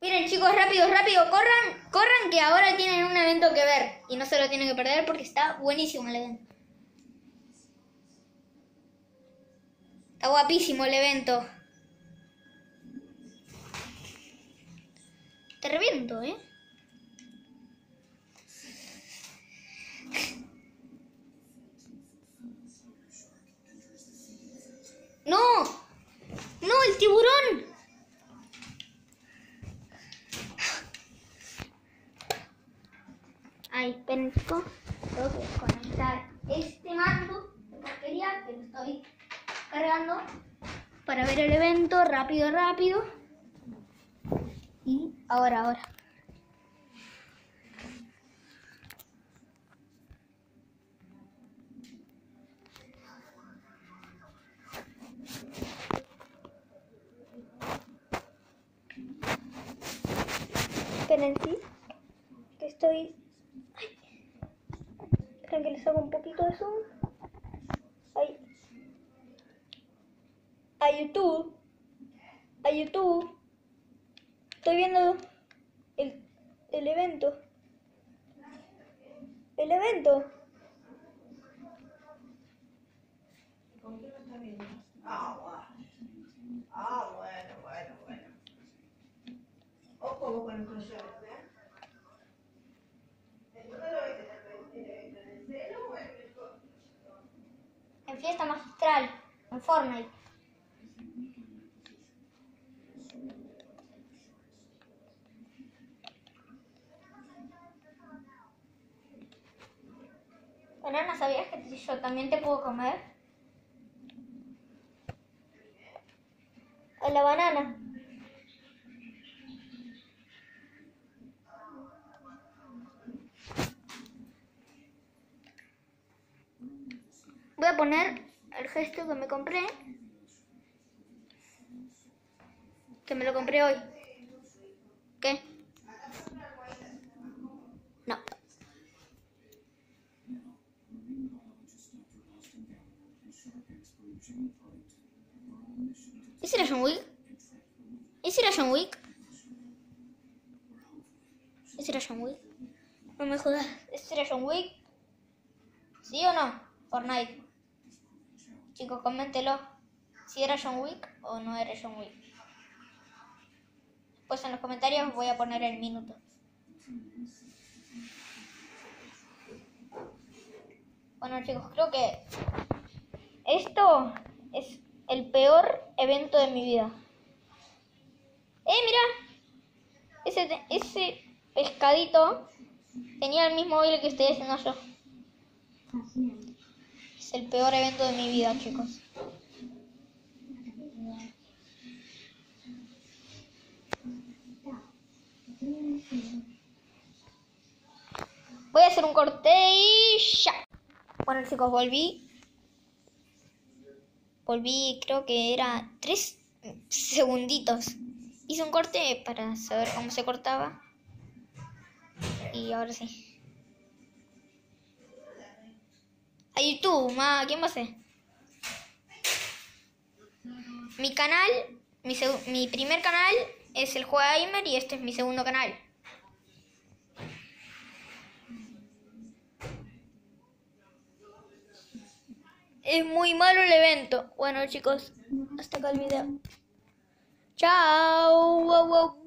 Miren chicos, rápido, rápido, corran, corran que ahora tienen un evento que ver. Y no se lo tienen que perder porque está buenísimo el evento. Está guapísimo el evento. Te reviento, ¿eh? ¡No! ¡No, el tiburón! Ay, esperen chicos. Tengo que desconectar este mando de porquería que lo estoy cargando para ver el evento rápido, rápido. Y ahora. Esperen, sí, que estoy... Ay. Esperen que les hago un poquito de zoom. Ay. A YouTube. Estoy viendo el evento. El evento. ¿Con quién lo está viendo? Bueno. Ojo con el crochet, ¿eh? En fiesta magistral. En Fortnite. Banana, ¿sabías que yo también te puedo comer? A la banana. Voy a poner el gesto que me compré. Que me lo compré hoy. ¿Qué? No. ¿Ese era John Wick? ¿Ese era John Wick? ¿Ese era John Wick? No me jodas. ¿Ese era John Wick? ¿Sí o no? Fortnite. Chicos, coméntelo. Si era John Wick o no era John Wick. Pues en los comentarios voy a poner el minuto. Bueno chicos, creo que esto es el peor evento de mi vida. Mira. Ese pescadito tenía el mismo baile que estoy haciendo yo. Es el peor evento de mi vida, chicos. Voy a hacer un corte y ya. Bueno chicos, volví, creo que era 3 segunditos. Hice un corte para saber cómo se cortaba. Y ahora sí. A YouTube, ¿quién va a hacer? Mi canal, mi primer canal es el Juega Gamer y este es mi segundo canal. Es muy malo el evento. Bueno chicos, hasta acá el video. Chao. Wow.